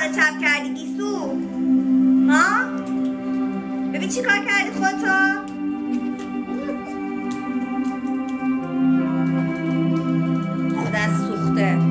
رو چپ کردی گیسو؟ ها؟ ببین چی کار کردی خودتو؟